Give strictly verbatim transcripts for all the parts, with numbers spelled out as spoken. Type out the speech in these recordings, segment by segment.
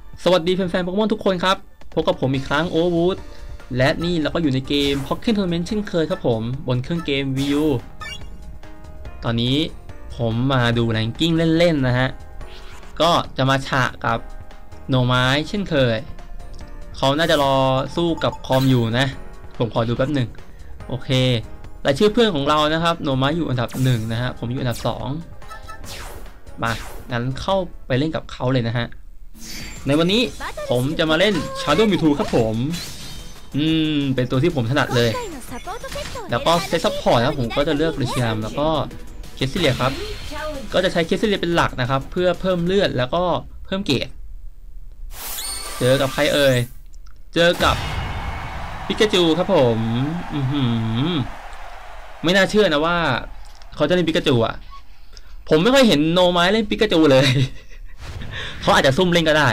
สวัสดีแฟนๆโปเกมอนทุกคนครับพบกับผมอีกครั้งโอเวอร์วูดและนี่เราก็อยู่ในเกม Pocket Tournament เช่นเคยครับผมบนเครื่องเกม วี ยู ตอนนี้ผมมาดูแรงกิ้งเล่นๆนะฮะก็จะมาฉะกับโนไม้เช่นเคยเขาน่าจะรอสู้กับคอมอยู่นะผมขอดูแป๊บหนึ่งโอเครายชื่อเพื่อนของเรานะครับโนไม้อยู่อันดับหนึ่งนะฮะผมอยู่อันดับสองมางั้นเข้าไปเล่นกับเขาเลยนะฮะในวันนี้ผมจะมาเล่น Shadow Mewtwo ครับผมอืมเป็นตัวที่ผมถนัดเลยแล้วก็เซตซัพพอร์ตนะผมก็จะเลือกริชิามแล้วก็เคสซิเลียครับก็จะใช้เคสซิเลียเป็นหลักนะครับเพื่อเพิ่มเลือดแล้วก็เพิ่มเกรดเจอกับใครเอ่ยเจอกับปิกาจูครับผมอือหือไม่น่าเชื่อนะว่าเขาจะเล่นปิกาจูอ่ะผมไม่ค่อยเห็นโนไม้เล่นปิกาจูเลยเขาอาจจะซุ่มเล่นก็ได้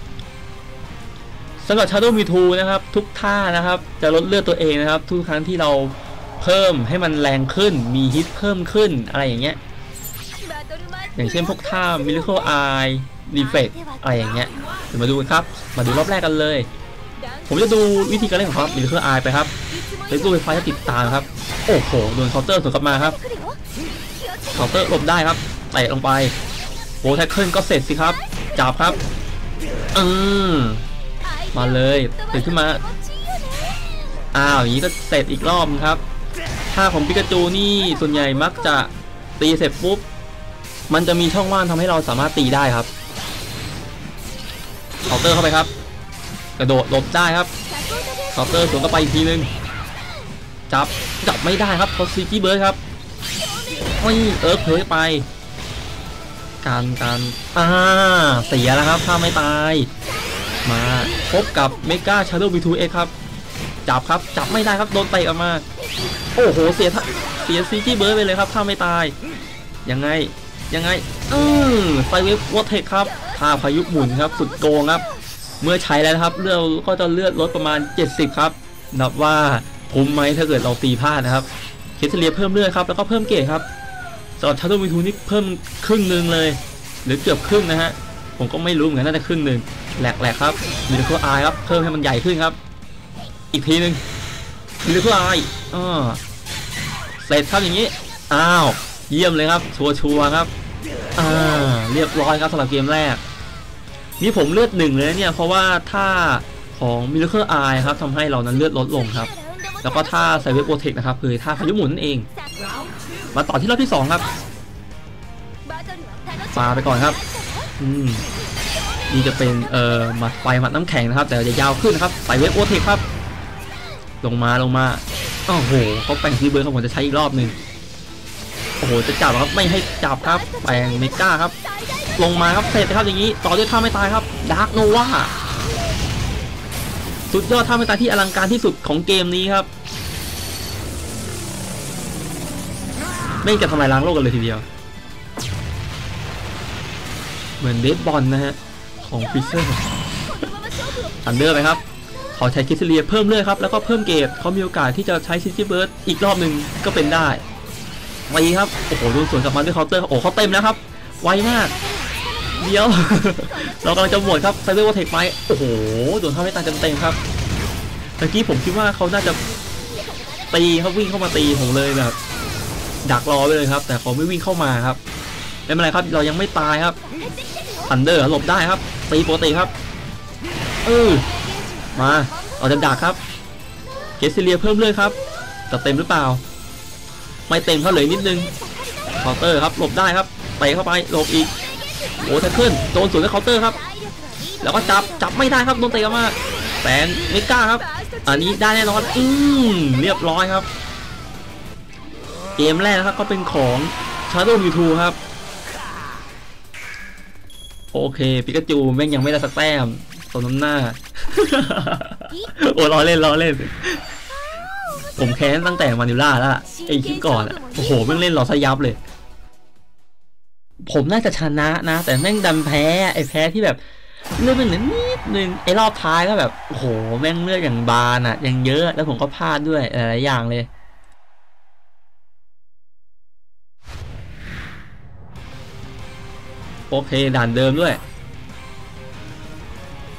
สำหรับ Shadow Mewtwo นะครับทุกท่านะครับจะลดเลือดตัวเองนะครับทุกครั้งที่เราเพิ่มให้มันแรงขึ้นมีฮิตเพิ่มขึ้นอะไรอย่างเงี้ยอย่างเช่นพวกท่า Miracle Eye Reflect อะไรอย่างเงี้ยเดี๋ยวมาดูกันครับมาดูรอบแรกกันเลยผมจะดูวิธีการเล่นของครับ Miracle Eye ไปครับเล่นตู้ไฟฟ้าจะติดตามครับโอ้โหโดนเคาน์เตอร์สวนกลับมาครับเคาน์เตอร์หลบได้ครับเตะลงไปโบแท็กเกิลก็เสร็จสิครับจับครับอืมมาเลยตื่นขึ้นมาอ้าวอย่างนี้ก็เสร็จอีกรอบครับท่าของปิกาจูนี่ส่วนใหญ่มักจะตีเสร็จปุ๊บมันจะมีช่องว่างทำให้เราสามารถตีได้ครับเคาน์เตอร์เข้าไปครับกระโดดหลบได้ครับเคาน์เตอร์สวนเข้าไปอีกทีนึงจับจับไม่ได้ครับเพราะซีจี้เบิร์ดครับไม่เอิร์ธเผยไปการการอ่าเสียแล้วครับถ้าไม่ตายมาพบกับเมกาชาโดว์ วี ทู เอ็กซ์ ครับจับครับจับไม่ได้ครับโดนเตะออกมาโอ้โหเสียเสียซีจีเบิร์ดไปเลยครับถ้าไม่ตายยังไงยังไงอือไฟเวฟวอเทคครับท่าพายุหมุนครับสุดโกงครับเมื่อใช้แล้วครับเลือดก็จะเลือดลดประมาณเจ็ดสิบครับนับว่าคุ้มไหมถ้าเกิดเราตีพลาดนะครับเคสเลียเพิ่มเลือดครับแล้วก็เพิ่มเกรดครับสำหรับชาโดว์ วี ทู นี่เพิ่มครึ่งหนึ่งเลยหรือเกือบครึ่งนะฮะผมก็ไม่รู้เหมือนกันน่าจะครึ่งหนึ่งแหลกแหลกครับมิราเคิลไอครับเพิ่มให้มันใหญ่ขึ้นครับอีกทีหนึ่งมิราเคิลไออ่าเสร็จครับอย่างนี้อ้าวเยี่ยมเลยครับชัวชัวครับอ่าเรียบร้อยครับสำหรับเกมแรกนี่ผมเลือดหนึ่งเลยเนี่ยเพราะว่าท่าของมิราเคิลไอครับทำให้เรานั้นเลือดลดลงครับแล้วก็ท่าไซเวอร์โปรเทคนะครับคือท่าพายุหมุนนั่นเองมาต่อที่รอบที่สองครับปาไปก่อนครับอืมนี่จะเป็นเอ่อหมัดไฟหมัดน้ำแข็งนะครับแต่จะยาวขึ้นนะครับใส่เวฟโอเทคครับลงมาลงมาโอ้โหเขาแปลงซีเบิร์ดเขาผมจะใช้อีกรอบหนึ่งโอ้โหจะจับครับไม่ให้จับครับแปลงเมกาครับลงมาครับเสร็จครับอย่างนี้ต่อด้วยท่าไม่ตายครับดาร์กโนวาสุดยอดท่าไม่ตายที่อลังการที่สุดของเกมนี้ครับไม่จะทำลายล้างโลกกันเลยทีเดียวเหมือนเดดบอลนะฮะของฟิเซอร์ทันเดอร์ไปครับเขาใช้คิสเลียเพิ่มเลือดครับแล้วก็เพิ่มเกรดเขามีโอกาสที่จะใช้ซิตี้เบิร์ดอีกรอบหนึ่งก็เป็นได้ไวครับโอ้โหโดนสวนกลับมาด้วยเคาน์เตอร์โอ้เขาเต็มแล้วครับไวมากเดี๋ยว เรากำลังจะหมดครับไซเบอร์วอเทคไปโอ้โหโดนทำให้ตายเต็มๆครับเมื่อกี้ผมคิดว่าเขาน่าจะตีเขาวิ่งเข้ามาตีผมเลยแบบดักรอไว้เลยครับแต่เขาไม่วิ่งเข้ามาครับไม่เป็นไรครับเรายังไม่ตายครับทันเดอร์หลบได้ครับตีปกติครับเออมาเราจะดักครับเคสซิเลียเพิ่มเลือดครับจะเต็มหรือเปล่าไม่เต็มเขาเลยนิดนึงเคาน์เตอร์ครับหลบได้ครับเตะเข้าไปหลบอีกโอ้แท็กเกิลโดนสวนด้วยเคาน์เตอร์ครับแล้วก็จับจับไม่ได้ครับโดนเตะมาแสนเมกาครับอันนี้ได้แน่นอนอืมเรียบร้อยครับเกมแรกนะครับก็เป็นของ Shadow Mewtwo ครับโอเคปิกาจูแม่งยังไม่ได้สักแต้มสมน้ำหน้า โอ้ล้อเล่นล้อเล่นผมแค้นตั้งแต่มานิล่าแล้วไอ้คลิปก่อนอะโอ้โหแม่งเล่นล้อซะยับเลยผมน่าจะชนะนะแต่แม่งดันแพ้ไอ้แพ้ที่แบบเลือดมันเหลือนิดนึงไอ้รอบท้ายก็แบบโอ้โหแม่งเลือดอย่างบานอะอย่างเยอะแล้วผมก็พลาดด้วยหลายๆอย่างเลยโอเคด่านเดิมด้วย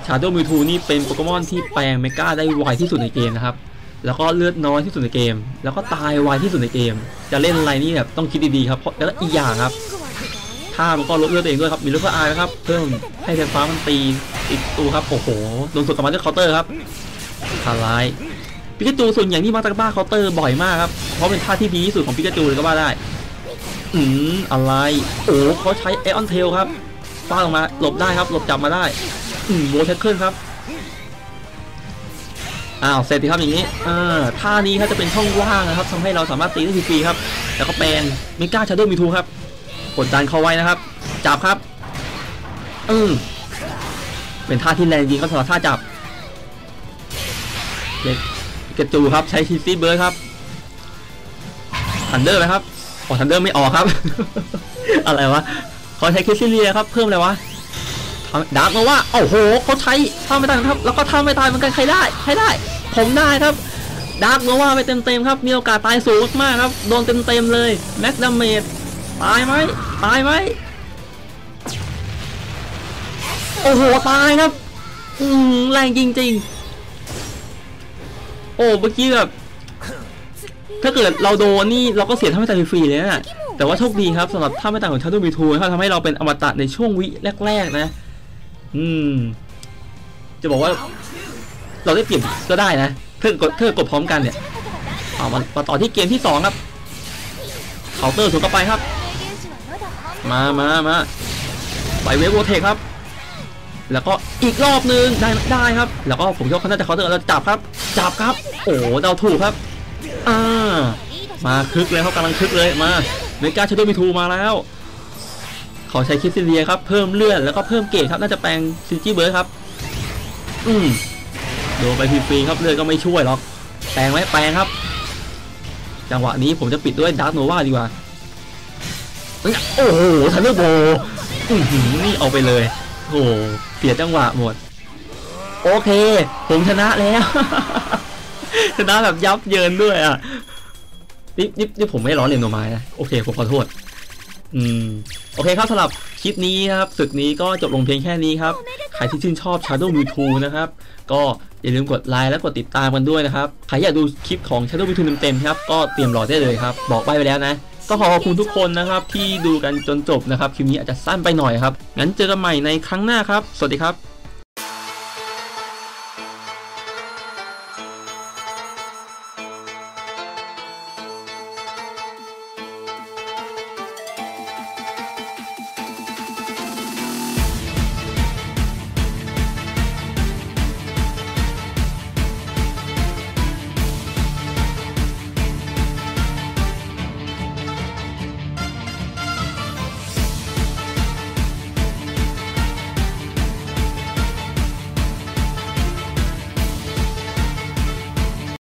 Shadow Mewtwo นี่เป็นโปเกมอนที่แปลงเมกาได้ไวที่สุดในเกมนะครับแล้วก็เลือดน้อยที่สุดในเกมแล้วก็ตายไวที่สุดในเกมจะเล่นอะไรนี่แบบต้องคิดดีๆครับเพราะแล้วอีกอย่างครับถ้ามันก็ลดเลือดเองด้วยครับมีลูกก็อายนะครับเพิ่มให้ไฟฟ้ามันตีอีกตัวครับโอ้โหโดนสวนกลับมาด้วยเคาน์เตอร์ครับทลายปิกาจูส่วนใหญ่ที่มาตะบ้าเคาน์เตอร์บ่อยมากครับเพราะเป็นท่าที่ดีที่สุดของปิกาจูเลยก็ว่าได้อืมอะไรโอ้เขาใช้ไอออนเทลครับฟาดออกมาหลบได้ครับหลบจับมาได้อืมโวลแท็กเกิลครับอ้าวเสร็จดีครับอย่างนี้อ่าท่านี้ครับจะเป็นช่องว่างนะครับทำให้เราสามารถตีได้ฟรีๆครับแล้วก็แปลงเมกาชาโดว์มิวทูครับกดดันเขาไว้นะครับจับครับอืมเป็นท่าที่แรงจริงก็สำหรับท่าจับเด็กกระจูครับใช้ทีซีเบิร์ดครับทันเดอร์ไหมครับอ๋อทันเดอร์ไม่ออกครับ อะไรวะเขาใช้คิสซิเลียครับเพิ่มอะไรวะดาร์กมาว่าโอ้โหเขาใช้ท่าไม่ตายครับแล้วก็ท่าไม่ตายเหมือนกันใครได้ใครได้ผมได้ครับดาร์กมาว่าไปเต็มๆครับมีโอกาสตายสูงมากครับโดนเต็มๆเลยแม็กดาเมจตายไหมตายไหมโอ้โหตายครับอืมแรงจริงๆโอ้เมื่อกี้แบบถ้าเกิดเราโดนนี่เราก็เสียท่าไม่ตายฟรีเลยนะแต่ว่าโชคดีครับสำหรับท่าไม่ตายของShadow Mewtwoเขาทำให้เราเป็นอมตะในช่วงวิแรกๆนะอืมจะบอกว่าเราได้เปรียบก็ได้นะเพื่อกดเพื่อกดพร้อมกันเนี่ยเอามามาต่อที่เกมที่สองครับเคาน์เตอร์ถูกเข้าไปครับมามามาไปเวฟโวเทคครับแล้วก็อีกรอบนึงได้ได้ครับแล้วก็ผมคิดว่าเขาน่าจะเคาน์เตอร์แล้วจับครับจับครับโอ้เดาถูกครับอ่ามาคึกเลยเขากำลังคึกเลยมาเมกาชาโดว์มิวทูมาแล้วเขาใช้คิสซิเลียครับเพิ่มเลือดแล้วก็เพิ่มเกรดครับน่าจะแปลงซิจี้เบิร์ดครับอืมโดนไปฟรีๆครับเลือดก็ไม่ช่วยหรอกแปลงไหมแปลงครับจังหวะนี้ผมจะปิดด้วยดาร์กโนวาดีกว่าโอ้โหทันเดอร์โบนี่เอาไปเลยโอ้เสียจังหวะหมดโอเคผมชนะแล้ว ชนะแบบยับเยินด้วยอ่ะนี่นี่นี่ผมไม่ร้อนเรียนโนไม้นะโอเคผมขอโทษอืมโอเคครับสำหรับคลิปนี้ครับศึกนี้ก็จบลงเพียงแค่นี้ครับใครที่ชื่นชอบ Shadow Mewtwo นะครับก็อย่าลืมกดไลค์และกดติดตามกันด้วยนะครับใครอยากดูคลิปของ Shadow Mewtwo เต็มๆครับก็เตรียมรอได้เลยครับบอกไปไปแล้วนะก็ขอขอบคุณทุกคนนะครับที่ดูกันจนจบนะครับคลิปนี้อาจจะสั้นไปหน่อยครับงั้นเจอกันใหม่ในครั้งหน้าครับสวัสดีครับ